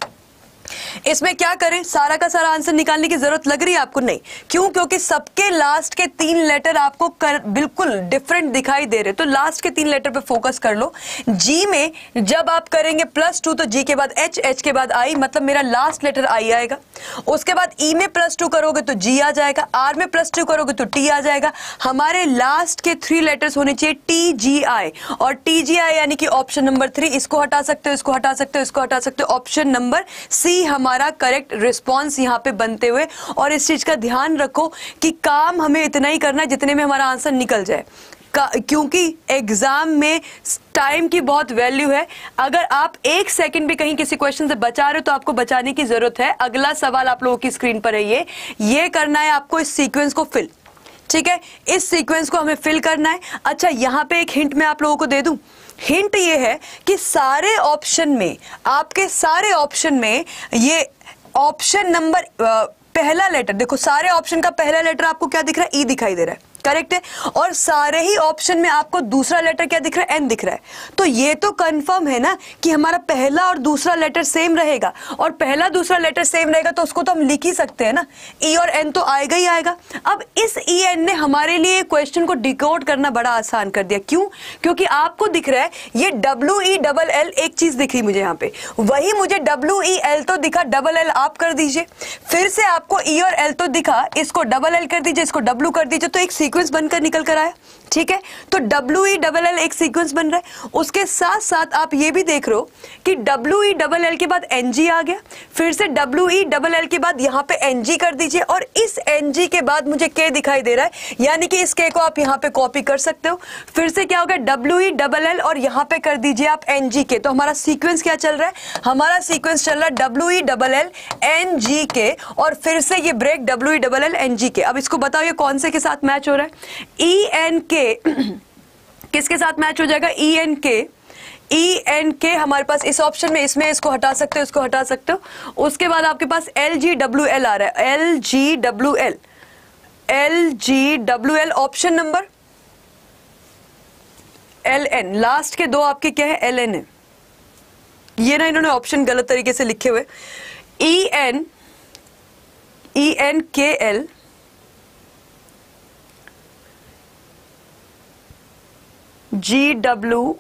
S1: इसमें क्या करें, सारा का सारा आंसर निकालने की जरूरत लग रही है आपको? नहीं। क्यों? क्योंकि सबके लास्ट के 3 लेटर आपको बिल्कुल डिफरेंट दिखाई दे रहे, तो लास्ट के 3 लेटर पे फोकस कर लो। जी में जब आप करेंगे +2 तो जी के बाद H, H के बाद I, मतलब मेरा लास्ट लेटर I आएगा। उसके बाद E में +2 करोगे तो G आ जाएगा, R में +2 करोगे तो T आ जाएगा। हमारे लास्ट के 3 लेटर्स होने चाहिए TGI, और TGI यानी कि ऑप्शन नंबर 3। इसको हटा सकते हो, इसको हटा सकते हो, इसको हटा सकते हो। ऑप्शन नंबर सी हमारा करेक्ट रिस्पॉन्स यहाँ पे बनते हुए। और इस चीज का ध्यान रखो कि काम हमें इतना ही करना है जितने में हमारा आंसर निकल जाए, क्योंकि एग्जाम में टाइम की बहुत वैल्यू है। अगर आप 1 सेकंड भी कहीं किसी क्वेश्चन से बचा रहे हो तो आपको बचाने की जरूरत है। अगला सवाल आप लोगों की स्क्रीन पर है, ये करना है आपको इस सीक्वेंस को फिल। ठीक है, इस सीक्वेंस को हमें फिल करना है। अच्छा, यहाँ पे एक हिंट मैं आप लोगों को दे दूं। हिंट ये है कि सारे ऑप्शन में, आपके सारे ऑप्शन में ये ऑप्शन नंबर पहला लेटर, देखो सारे ऑप्शन का पहला लेटर आपको क्या दिख रहा है? ई दिखाई दे रहा है। करेक्ट है, और सारे ही ऑप्शन में आपको दूसरा लेटर क्या दिख रहा है? एन दिख रहा है। तो ये तो कंफर्म है ना कि हमारा पहला और दूसरा लेटर सेम रहेगा, और पहला दूसरा लेटर सेम रहेगा तो उसको तो हम लिख ही सकते हैं ना, ई और एन तो आएगा ही आएगा। अब इस ई एन ने हमारे लिए क्वेश्चन को डिकोड करना बड़ा आसान कर दिया। क्यों? क्योंकि आपको दिख रहा है ये WELL, एक चीज दिख रही मुझे यहाँ पे, वही मुझे WEL तो दिखा, LL आप कर दीजिए, फिर से आपको ई और एल तो दिखा, इसको LL कर दीजिए, इसको W कर दीजिए, तो एक सीक्वेंस बनकर निकल कर आया। ठीक है, तो WELL एक सीक्वेंस बन रहा है। उसके साथ साथ आप ये भी देख रहे हो कि WELL के बाद NG आ गया, फिर से WELL के बाद यहाँ पे NG कर दीजिए, और इस NG के बाद मुझे K दिखाई दे रहा है, यानी कि इस K को आप यहाँ पे कॉपी कर सकते हो। फिर से क्या हो गया? WELL और यहाँ पे कर दीजिए आप NGK। तो हमारा सीक्वेंस क्या चल रहा है? हमारा सीक्वेंस चल रहा है WELL NGK, और फिर से ये ब्रेक WELL NGK। अब इसको बताओ ये कौन से के साथ मैच हो रहा है? ENK किसके साथ मैच हो जाएगा? ENK ENK हमारे पास इस ऑप्शन में, इसमें इसको हटा सकते हो, इसको हटा सकते हो। उसके बाद आपके पास LGWL आ रहा है, LGWL option number LN, last के दो आपके क्या है, LN है। ये ना इन्होंने ऑप्शन गलत तरीके से लिखे हुए, ENKL GW,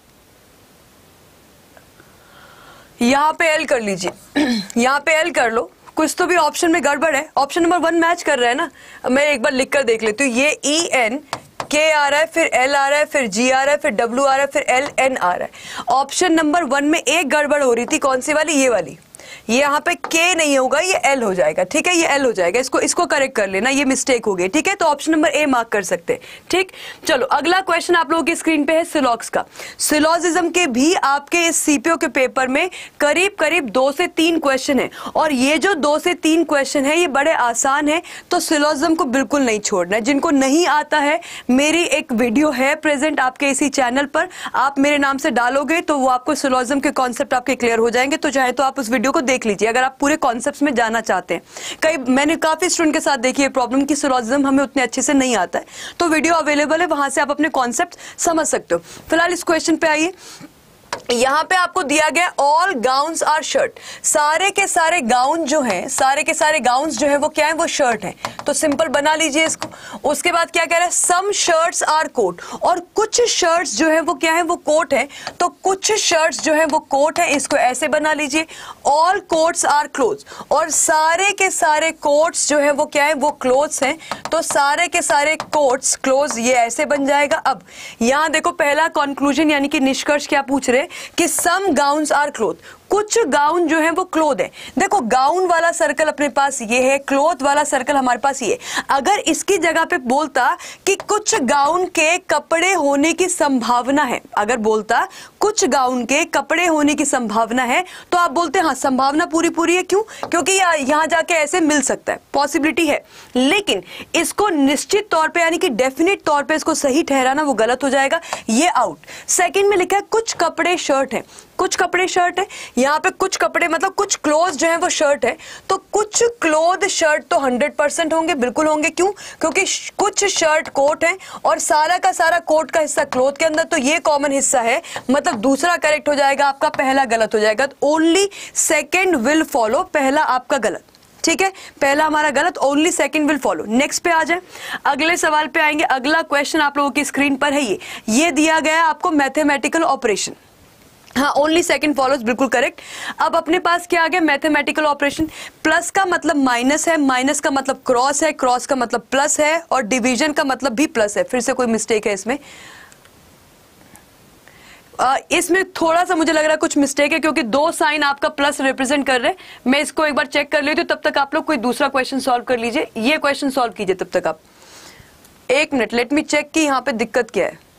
S1: यहां पे L कर लीजिए, यहां पे L कर लो। कुछ तो भी ऑप्शन में गड़बड़ है, ऑप्शन नंबर 1 मैच कर रहा है ना। मैं एक बार लिख कर देख लेती हूँ। ये ENK आ रहा है, फिर L आ रहा है, फिर G आ रहा है, फिर W आ रहा है, फिर LN आ रहा है। ऑप्शन नंबर 1 में एक गड़बड़ हो रही थी, कौन सी वाली, ये वाली। ये यहाँ पे K नहीं होगा, ये L हो जाएगा, ठीक है, ये L हो जाएगा। इसको करेक्ट कर लेना, ये मिस्टेक हो गई, ठीक है। तो ऑप्शन नंबर A मार्क कर सकते हैं, ठीक। चलो अगला क्वेश्चन आप लोगों की स्क्रीन पे है सिलॉक्स का। सिलॉजिज्म के भी आपके इस सीपीओ के पेपर में करीब करीब 2 से 3 क्वेश्चन है, और ये जो 2 से 3 क्वेश्चन है ये बड़े आसान है, तो सिलॉजिज्म को बिल्कुल नहीं छोड़ना है। जिनको नहीं आता है, मेरी एक वीडियो है प्रेजेंट आपके इसी चैनल पर, आप मेरे नाम से डालोगे तो वो आपको सिलॉजिज्म के कॉन्सेप्ट आपके क्लियर हो जाएंगे। तो चाहे तो आप उस वीडियो को देख लीजिए अगर आप पूरे कॉन्सेप्ट्स में जाना चाहते हैं। मैंने काफी स्टूडेंट के साथ देखी है प्रॉब्लम की सिलॉजिज्म हमें उतने अच्छे से नहीं आता है, तो वीडियो अवेलेबल है, वहां से आप अपने कॉन्सेप्ट समझ सकते हो। फिलहाल इस क्वेश्चन पे आइए। यहां पे आपको दिया गया ऑल गाउन्स आर शर्ट, सारे के सारे गाउन जो हैं, सारे के सारे गाउन्स जो है वो क्या है, वो शर्ट है। तो सिंपल बना लीजिए इसको। उसके बाद क्या कह रहा है, सम शर्ट्स आर कोट, और कुछ शर्ट्स जो है वो क्या है, वो कोट है। तो कुछ शर्ट्स जो है वो कोट है, इसको ऐसे बना लीजिए। ऑल कोट्स आर क्लोथ्स, और सारे के सारे कोट्स जो है वो क्या है, वो क्लोथ्स हैं। तो सारे के सारे कोट्स क्लोथ्स, ये ऐसे बन जाएगा। अब यहां देखो पहला कंक्लूजन यानी कि निष्कर्ष क्या पूछ रहे कि सम गाउन्स आर क्लोथ, कुछ गाउन जो है वो क्लोथ है। देखो गाउन वाला सर्कल अपने पास ये है, क्लोथ वाला सर्कल हमारे पास ये है। अगर इसकी जगह पे बोलता कि कुछ गाउन के कपड़े होने की संभावना है, अगर बोलता कुछ गाउन के कपड़े होने की संभावना है, तो आप बोलते हैं हाँ संभावना पूरी पूरी है। क्यों? क्योंकि यहां जाके ऐसे मिल सकता है, पॉसिबिलिटी है। लेकिन इसको निश्चित तौर पे यानी कि डेफिनेट तौर पे इसको सही ठहराना वो गलत हो जाएगा, ये आउट। सेकंड में लिखा है कुछ कपड़े शर्ट है, कुछ कपड़े शर्ट है। यहाँ पे कुछ कपड़े मतलब कुछ क्लोथ जो है वो शर्ट है, तो कुछ क्लोथ शर्ट तो 100% होंगे, बिल्कुल होंगे। क्यों? क्योंकि कुछ शर्ट कोट है और सारा का सारा कोट का हिस्सा क्लोथ के अंदर, तो ये कॉमन हिस्सा है, मतलब दूसरा करेक्ट हो जाएगा आपका, पहला गलत हो जाएगा। ओनली सेकेंड विल फॉलो, पहला आपका गलत, ठीक है, पहला हमारा गलत, only second will follow. Next पे आ जाए, अगले सवाल पे आएंगे। अगला क्वेश्चन आप लोगों की स्क्रीन पर है, ये दिया गया आपको मैथमेटिकल ऑपरेशन, हाँ ओनली सेकंड फॉलोज, बिल्कुल करेक्ट। अब अपने पास क्या आ गया, मैथमेटिकल ऑपरेशन। प्लस का मतलब माइनस है, माइनस का मतलब क्रॉस है, क्रॉस का मतलब प्लस है, और डिवीजन का मतलब भी प्लस है। फिर से कोई मिस्टेक है इसमें, इसमें थोड़ा सा मुझे लग रहा है कुछ मिस्टेक है, क्योंकि 2 साइन आपका प्लस रिप्रेजेंट कर रहे हैं। मैं इसको एक बार चेक कर लेती हूँ, तब तक आप लोग कोई दूसरा क्वेश्चन सॉल्व कर लीजिए। ये क्वेश्चन सॉल्व कीजिए तब तक आप, 1 मिनट, लेट मी चेक कि यहाँ पे दिक्कत क्या है।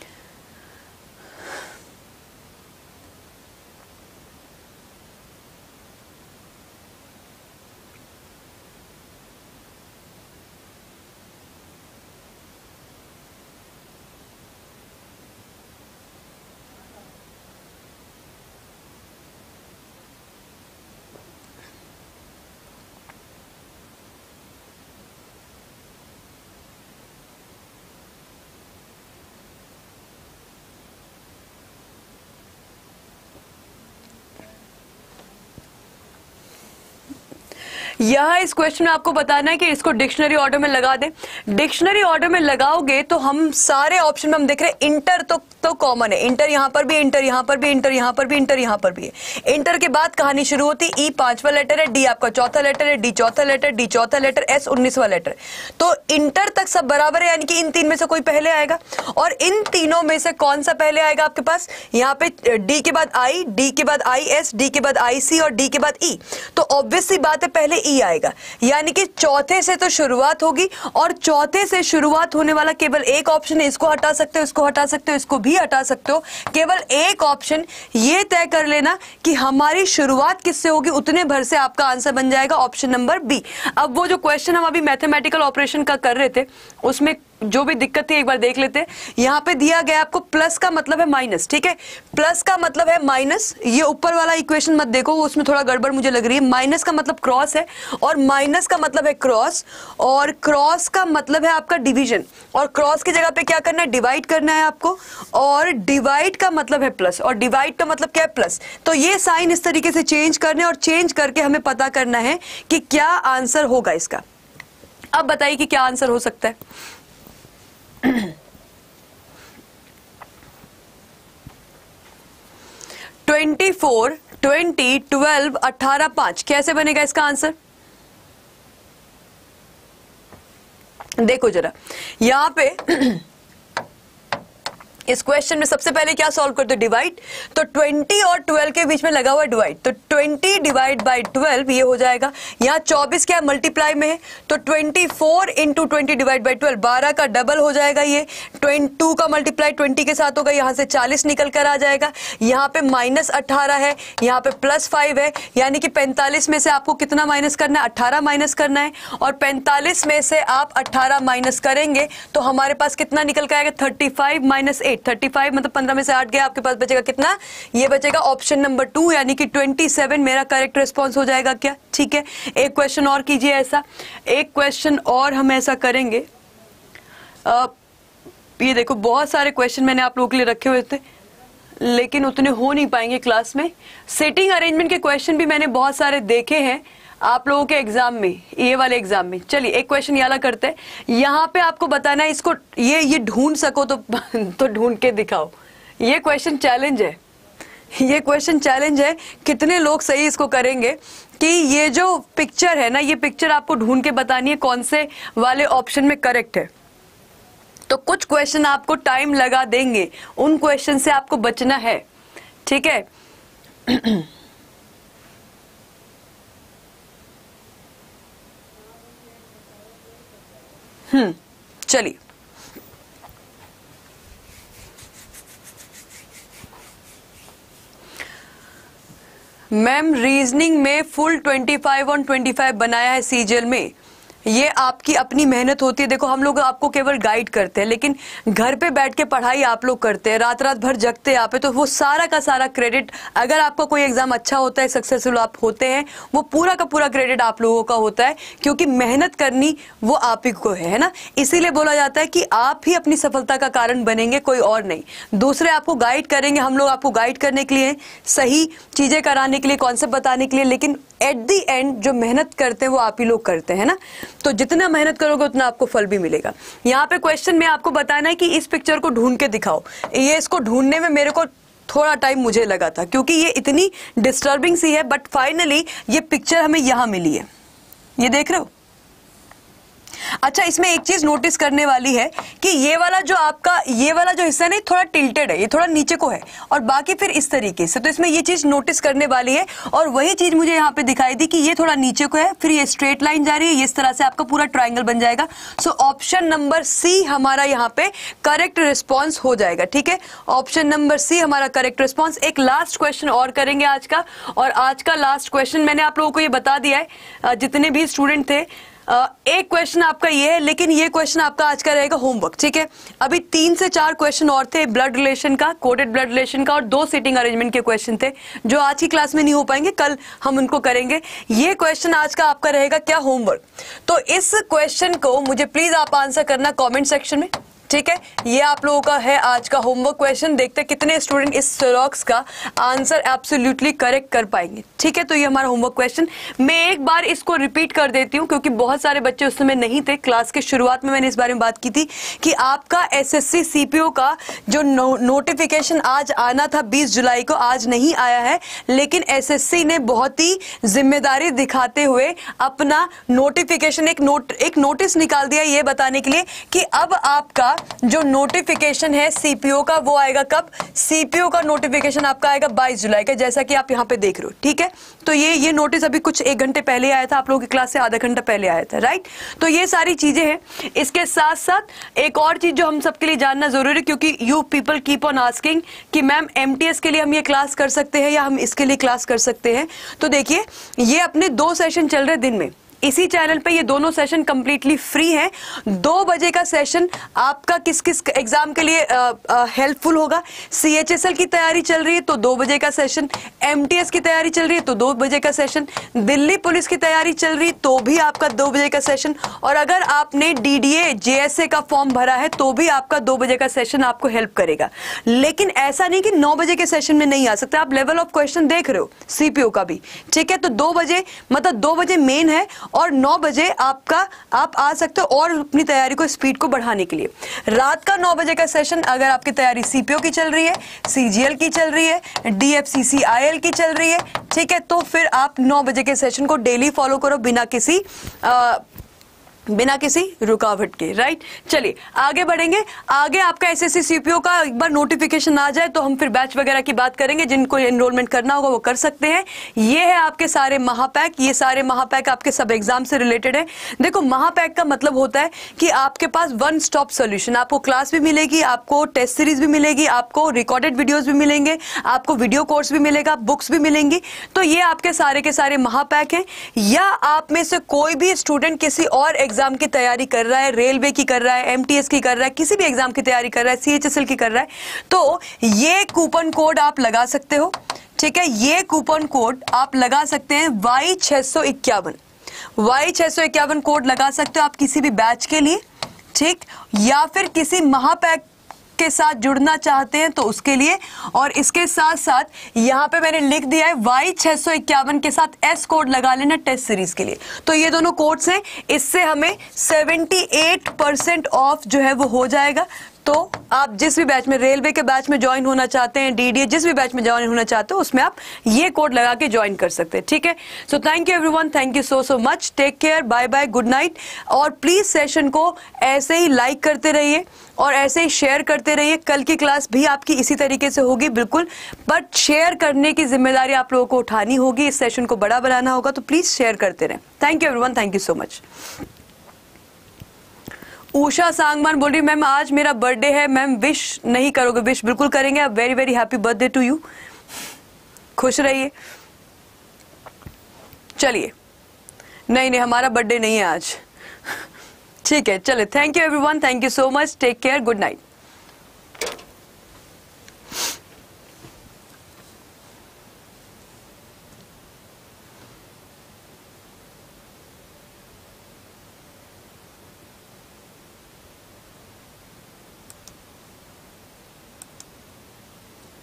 S1: यहाँ इस क्वेश्चन में आपको बताना है कि इसको डिक्शनरी ऑर्डर में लगा दें। डिक्शनरी ऑर्डर में लगाओगे तो हम सारे ऑप्शन में हम देख रहे हैं इंटर तो कॉमन है, इंटर यहाँ पर भी, इंटर यहाँ पर भी, इंटर यहाँ पर भी, इंटर यहाँ पर भी है। इंटर के बाद कहानी शुरू होती, ई 5वां लेटर है, डी आपका चौथा लेटर है, डी चौथा लेटर, डी चौथा लेटर, एस 19वां लेटर। तो इंटर तक सब बराबर है, यानी कि इन 3 में से कोई पहले आएगा, और इन तीनों में से कौन सा पहले आएगा आपके पास, यहाँ पे डी के बाद आई, डी के बाद आई एस, डी के बाद आई सी और डी के बाद ई। तो ऑब्वियस सी बात है पहले ई आएगा, यानी कि चौथे से तो शुरुआत होगी, और चौथे से शुरुआत होने वाला केवल एक ऑप्शन है, इसको हटा सकते हो, इसको हटा सकते हो, इसको भी हटा सकते हो। केवल एक ऑप्शन ये तय कर लेना कि हमारी शुरुआत किससे होगी, उतने भर से आपका आंसर बन जाएगा ऑप्शन नंबर बी। अब वो जो क्वेश्चन हम अभी मैथमेटिकल ऑपरेशन का कर रहे थे, उसमें जो भी दिक्कत थी एक बार देख लेते हैं। यहाँ पे दिया गया आपको प्लस का मतलब है माइनस, ठीक है, प्लस का मतलब है माइनस। ये ऊपर वाला इक्वेशन मत देखो, उसमें थोड़ा गड़बड़ मुझे लग रही है। माइनस का मतलब क्रॉस है, और माइनस का मतलब है क्रॉस, और क्रॉस का मतलब है आपका डिवीजन, और क्रॉस की जगह पे क्या करना है, डिवाइड करना है आपको, और डिवाइड का मतलब है प्लस, और डिवाइड का मतलब क्या है, प्लस। तो ये साइन इस तरीके से चेंज करने, और चेंज करके हमें पता करना है कि क्या आंसर होगा इसका। अब बताइए कि क्या आंसर हो सकता है। 24, 20, 12, 18, 5 कैसे बनेगा इसका आंसर? देखो जरा यहां पे इस क्वेश्चन में सबसे पहले क्या सॉल्व करते हो, डिवाइड। तो 20 और 12 के बीच में लगा हुआ है डिवाइड, तो 20 डिवाइड बाई 12 ये हो जाएगा। यहाँ 24 क्या मल्टीप्लाई में है, तो 24 इंटू 20 डिवाइड बाई 12, 12 का डबल हो जाएगा। ये 22 का मल्टीप्लाई 20 के साथ होगा, यहाँ से 40 निकल कर आ जाएगा। यहाँ पे -18 है, यहाँ पे +5 है, यानी कि 45 में से आपको कितना माइनस करना है, 18 माइनस करना है। और 45 में से आप 18 माइनस करेंगे तो हमारे पास कितना निकल कर आएगा, 35 - 8, 35 मतलब 15 में से 8 गया, आपके पास बचेगा कितना, ये बचेगा ऑप्शन नंबर 2, यानी कि 27 मेरा करेक्ट रिस्पॉन्स हो जाएगा क्या। ठीक है, एक क्वेश्चन और कीजिए ऐसा, एक क्वेश्चन और हम ऐसा करेंगे। ये देखो बहुत सारे क्वेश्चन मैंने आप लोगों के लिए रखे हुए थे, लेकिन उतने हो नहीं पाएंगे क्लास में। सेटिंग अरेंजमेंट के क्वेश्चन भी मैंने बहुत सारे देखे हैं आप लोगों के एग्जाम में, ये वाले एग्जाम में। चलिए एक क्वेश्चन ये वाला करते हैं, यहाँ पे आपको बताना है इसको, ये ढूंढ सको तो ढूंढ के दिखाओ। ये क्वेश्चन चैलेंज है, ये क्वेश्चन चैलेंज है, कितने लोग सही इसको करेंगे कि ये जो पिक्चर है ना, ये पिक्चर आपको ढूंढ के बतानी है कौन से वाले ऑप्शन में करेक्ट है। तो कुछ क्वेश्चन आपको टाइम लगा देंगे, उन क्वेश्चन से आपको बचना है, ठीक है। चलिए मैम रीजनिंग में फुल 25 ऑन 25 बनाया है सीजीएल में, ये आपकी अपनी मेहनत होती है। देखो हम लोग आपको केवल गाइड करते हैं, लेकिन घर पे बैठ के पढ़ाई आप लोग करते हैं, रात रात भर जगते हैं यहाँ पे, तो वो सारा का सारा क्रेडिट, अगर आपका कोई एग्जाम अच्छा होता है, सक्सेसफुल आप होते हैं, वो पूरा का पूरा क्रेडिट आप लोगों का होता है, क्योंकि मेहनत करनी वो आप ही को है ना। इसीलिए बोला जाता है कि आप ही अपनी सफलता का कारण बनेंगे, कोई और नहीं। दूसरे आपको गाइड करेंगे, हम लोग आपको गाइड करने के लिए, सही चीजें कराने के लिए, कॉन्सेप्ट बताने के लिए, लेकिन एट दी एंड जो मेहनत करते हैं वो आप ही लोग करते हैं ना। तो जितना मेहनत करोगे उतना आपको फल भी मिलेगा। यहाँ पे क्वेश्चन में आपको बताना है कि इस पिक्चर को ढूंढ के दिखाओ। ये इसको ढूंढने में मेरे को थोड़ा टाइम मुझे लगा था, क्योंकि ये इतनी डिस्टर्बिंग सी है, बट फाइनली ये पिक्चर हमें यहाँ मिली है। ये देख रहे हो? अच्छा, इसमें एक चीज नोटिस करने वाली है कि ये वाला जो आपका ये वाला जो हिस्सा है ना, थोड़ा टिल्टेड है, ये थोड़ा नीचे को है, और बाकी फिर इस तरीके से। तो इसमें ये चीज नोटिस करने वाली है, और वही चीज मुझे यहाँ पे दिखाई दी कि ये थोड़ा नीचे को है, फिर ये स्ट्रेट लाइन जा रही है, इस तरह से आपका पूरा ट्राइंगल बन जाएगा। सो ऑप्शन नंबर सी हमारा यहाँ पे करेक्ट रिस्पॉन्स हो जाएगा। ठीक है, ऑप्शन नंबर सी हमारा करेक्ट रिस्पॉन्स। एक लास्ट क्वेश्चन और करेंगे आज का, और आज का लास्ट क्वेश्चन मैंने आप लोगों को ये बता दिया है, जितने भी स्टूडेंट थे। एक क्वेश्चन आपका ये है, लेकिन ये क्वेश्चन आपका आज का रहेगा होमवर्क। ठीक है, अभी 3 से 4 क्वेश्चन और थे, ब्लड रिलेशन का, कोडेड ब्लड रिलेशन का, और 2 सीटिंग अरेंजमेंट के क्वेश्चन थे, जो आज की क्लास में नहीं हो पाएंगे, कल हम उनको करेंगे। ये क्वेश्चन आज का आपका रहेगा क्या, होमवर्क। तो इस क्वेश्चन को मुझे प्लीज आप आंसर करना कॉमेंट सेक्शन में। ठीक है, ये आप लोगों का है आज का होमवर्क क्वेश्चन। देखते हैं कितने स्टूडेंट इस सिरोक्स का आंसर एब्सोल्युटली करेक्ट कर पाएंगे। ठीक है, तो ये हमारा होमवर्क क्वेश्चन। मैं एक बार इसको रिपीट कर देती हूँ, क्योंकि बहुत सारे बच्चे उस समय नहीं थे। क्लास के शुरुआत में मैंने इस बारे में बात की थी कि आपका एसएससी सीपीओ का जो नोटिफिकेशन आज आना था 20 जुलाई को, आज नहीं आया है, लेकिन एसएससी ने बहुत ही जिम्मेदारी दिखाते हुए अपना नोटिफिकेशन एक नोटिस निकाल दिया, ये बताने के लिए कि अब आपका जो नोटिफिकेशन है सीपीओ का, वो आएगा कब, सीपीओ का नोटिफिकेशन आपका आएगा 22 जुलाई का, जैसा कि आप यहाँ पे देख रहे हो। ठीक है, तो ये नोटिस अभी कुछ 1 घंटे पहले आया था, आप लोगों की क्लास से आधा घंटा पहले आया था, राइट। तो ये सारी चीजें हैं। इसके साथ साथ एक और चीज जो हम सबके लिए जानना जरूरी है, क्योंकि you people keep on asking कि मैम एमटीएस के लिए हम ये क्लास कर सकते हैं या हम इसके लिए क्लास कर सकते हैं। तो देखिए, ये अपने 2 सेशन चल रहे दिन में, इसी चैनल पे ये दोनों सेशन कंप्लीटली फ्री हैं। 2 बजे का सेशन आपका किस किस एग्जाम के लिए हेल्पफुल होगा? CHSL की तैयारी चल रही है तो 2 बजे का सेशन, MTS की तैयारी चल रही है तो 2 बजे का सेशन, दिल्ली पुलिस की तैयारी चल रही तो भी आपका 2 बजे का सेशन, और अगर आपने DDA JSA का फॉर्म भरा है तो भी आपका 2 बजे का सेशन आपको हेल्प करेगा। लेकिन ऐसा नहीं कि 9 बजे के सेशन में नहीं आ सकते, आप लेवल ऑफ क्वेश्चन देख रहे हो CPO का भी, ठीक है? तो 2 बजे मतलब 2 बजे मेन है और 9 बजे आपका आप आ सकते हो और अपनी तैयारी को स्पीड को बढ़ाने के लिए। रात का 9 बजे का सेशन अगर आपकी तैयारी CPO की चल रही है, CGL की चल रही है, DFCCIL की चल रही है, ठीक है, तो फिर आप 9 बजे के सेशन को डेली फॉलो करो बिना किसी रुकावट के, राइट? चलिए आगे बढ़ेंगे। आगे आपका SSC CPO का एक बार नोटिफिकेशन आ जाए तो हम फिर बैच वगैरह की बात करेंगे। जिनको एनरोलमेंट करना होगा वो कर सकते हैं। ये है आपके सारे महापैक, ये सारे महापैक आपके सब एग्जाम से रिलेटेड है। देखो महापैक का मतलब होता है कि आपके पास वन स्टॉप सोल्यूशन, आपको क्लास भी मिलेगी, आपको टेस्ट सीरीज भी मिलेगी, आपको रिकॉर्डेड वीडियोज भी मिलेंगे, आपको वीडियो कोर्स भी मिलेगा, बुक्स भी मिलेंगी। तो ये आपके सारे महापैक हैं। या आप में से कोई भी स्टूडेंट किसी और एग्जाम की तैयारी कर रहा है, रेलवे की कर रहा है, MTS की कर रहा है, किसी भी एग्जाम की तैयारी कर रहा है, CHSL की कर रहा है, तो ये कूपन कोड आप लगा सकते हो, ठीक है? ये कूपन कोड आप लगा सकते हैं Y651 कोड लगा सकते हो आप किसी भी बैच के लिए, ठीक? या फिर किसी महापैक के साथ जुड़ना चाहते हैं तो उसके लिए। और इसके साथ साथ यहां पे मैंने लिख दिया है Y651 के साथ S कोड लगा लेना टेस्ट सीरीज के लिए। तो ये दोनों कोड्स हैं, इससे हमें 78% ऑफ जो है वो हो जाएगा। तो आप जिस भी बैच में, रेलवे के बैच में ज्वाइन होना चाहते हैं, DDA जिस भी बैच में ज्वाइन होना चाहते हो उसमें आप ये कोड लगा के ज्वाइन कर सकते हैं, ठीक है? So thank you everyone, thank you so much, take care, bye bye, good night. और प्लीज सेशन को ऐसे ही लाइक करते रहिए और ऐसे ही शेयर करते रहिए। कल की क्लास भी आपकी इसी तरीके से होगी बिल्कुल, बट शेयर करने की जिम्मेदारी आप लोगों को उठानी होगी, इस सेशन को बड़ा बनाना होगा, तो प्लीज शेयर करते रहें। Thank you everyone, thank you so much. Usha सांगमान बोल रही मैम आज मेरा बर्थडे है, मैम विश नहीं करोगे? विश बिल्कुल करेंगे। Very very happy birthday to you, खुश रहिए। चलिए, नहीं हमारा बर्थडे नहीं है आज, ठीक है? चले, thank you everyone, thank you so much, take care, good night.